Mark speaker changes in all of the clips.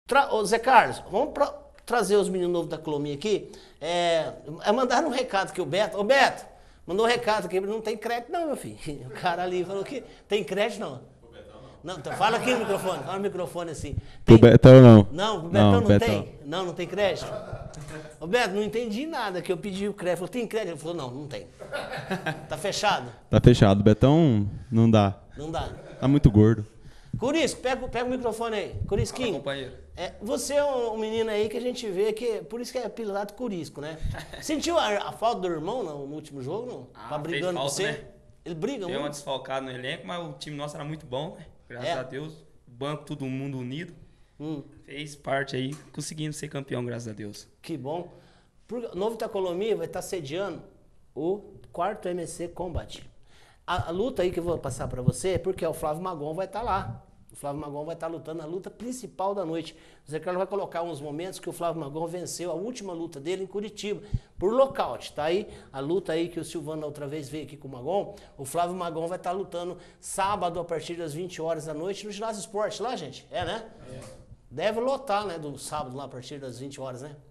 Speaker 1: Ô, Zé Carlos, vamos trazer os meninos novos da Colomia aqui. Mandaram um recado que o Beto... Ô, Beto, mandou um recado aqui, não tem crédito não, meu filho. O cara ali falou que tem crédito não. Não, então fala aqui no microfone, fala no microfone assim.
Speaker 2: Tem... O Betão não.
Speaker 1: Não, o Betão não tem? Não tem crédito? Ô Beto, não entendi nada, que eu pedi o crédito. Falou, tem crédito? Ele falou, não tem. Tá fechado?
Speaker 2: Tá fechado. Betão não dá.
Speaker 1: Não dá.
Speaker 2: Tá muito gordo.
Speaker 1: Curisco, pega o microfone aí. Curisquinho.
Speaker 3: Fala, companheiro.
Speaker 1: Você é um menino aí que a gente vê que, por isso que é apelidado Curisco, né? Sentiu a falta do irmão no último jogo, não? Tá brigando com você? Né? Ele briga muito?
Speaker 3: Deu uma desfalcada no elenco, mas o time nosso era muito bom, né? Graças a Deus. O banco, todo mundo unido. Fez parte aí, conseguindo ser campeão, graças a Deus.
Speaker 1: Que bom. O Novo Itacolomi vai estar sediando o 4º MC Combat. A luta aí que eu vou passar para você é porque o Flávio Magon vai estar lá. O Flávio Magon vai estar lutando a luta principal da noite. O Zé Carlos vai colocar uns momentos que o Flávio Magon venceu a última luta dele em Curitiba, por nocaute. Tá aí a luta aí que o Silvano outra vez veio aqui com o Magon. O Flávio Magon vai estar lutando sábado a partir das 20 horas da noite no Ginásio Esporte lá, gente. Né? Deve lotar, né, do sábado lá a partir das 20 horas, né?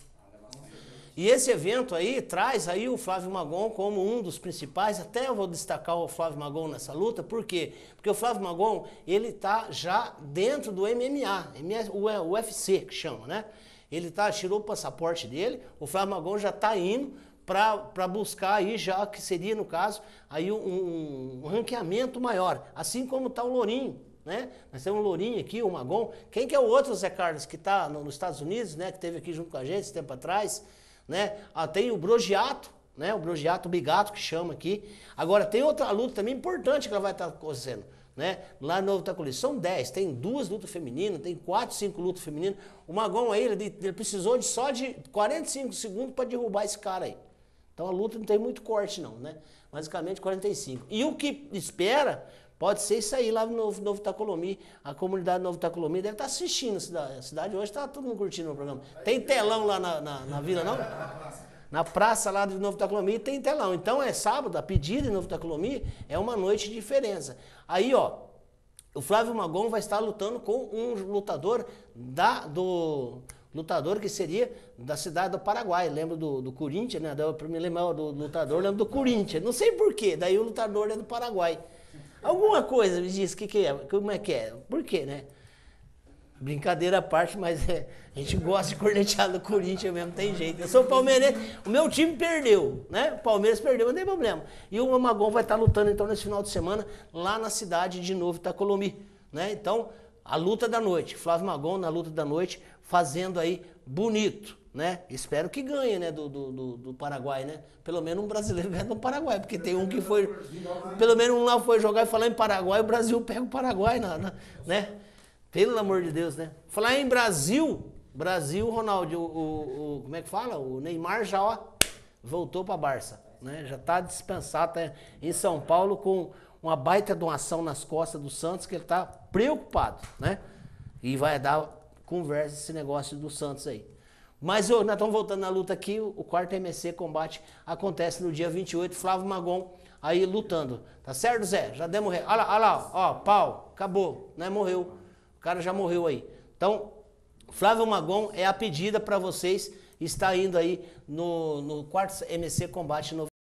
Speaker 1: E esse evento aí traz aí o Flávio Magon como um dos principais, até eu vou destacar o Flávio Magon nessa luta, por quê? Porque o Flávio Magon, ele tá já dentro do MMA, o UFC que chama, né? Ele tirou o passaporte dele, o Flávio Magon já tá indo para buscar aí já, que seria no caso, aí um ranqueamento maior, assim como tá o Lourinho. Né? Nós temos um Lourinho aqui, o Magon. Quem que é o outro, Zé Carlos, que está nos Estados Unidos, né? Que esteve aqui junto com a gente esse tempo atrás, né? Tem o Brogiato, né? O Brogiato, o Bigato, que chama aqui. Agora, tem outra luta também importante que ela vai estar acontecendo, né? Lá no Novo Itacolomi. São 10, tem 2 lutas femininas, tem 4, 5 lutas femininas. O Magon aí, ele precisou só de 45 segundos para derrubar esse cara aí. Então a luta não tem muito corte não, né? Basicamente 45. E o que espera... Pode ser isso aí lá no Novo Itacolomi. A comunidade do Novo Itacolomi deve estar assistindo a cidade. Hoje está todo mundo curtindo o programa. Tem telão lá na vila, não? Na praça lá do Novo Itacolomi tem telão. Então é sábado, a pedida em Novo Itacolomi é uma noite de diferença. Aí, ó, o Flávio Magon vai estar lutando com um lutador lutador que seria da cidade do Paraguai. Lembro do Corinthians, né? Para me lembrar do lutador, lembro do Corinthians. Não sei porquê, daí o lutador é do Paraguai. Alguma coisa me diz que é, como é que é, por quê, né? Brincadeira à parte, mas a gente gosta de cornetear do Corinthians mesmo, tem jeito. Eu sou palmeirense, o meu time perdeu, né? O Palmeiras perdeu, mas não tem problema. E o Magon vai estar lutando então nesse final de semana lá na cidade de Novo Itacolomi, né? Então, a luta da noite, Flávio Magon na luta da noite, fazendo aí bonito. Né? Espero que ganhe, né, do Paraguai, né? Pelo menos um brasileiro ganha do Paraguai, porque tem um que foi, pelo menos um lá foi jogar e falar em Paraguai, o Brasil pega o Paraguai, né? Pelo amor de Deus, né? Falar em Brasil, Ronaldo, como é que fala? O Neymar já, ó, voltou para Barça, né? Já tá dispensado, tá em São Paulo com uma baita doação nas costas do Santos, que ele tá preocupado, né? E vai dar conversa esse negócio do Santos aí. Mas nós estamos voltando na luta aqui, o 4º MC Combate acontece no dia 28, Flávio Magon aí lutando. Tá certo, Zé? Já demos... Olha lá, ó, pau, acabou, né? Morreu. O cara já morreu aí. Então, Flávio Magon é a pedida para vocês estar indo aí no 4º MC Combate no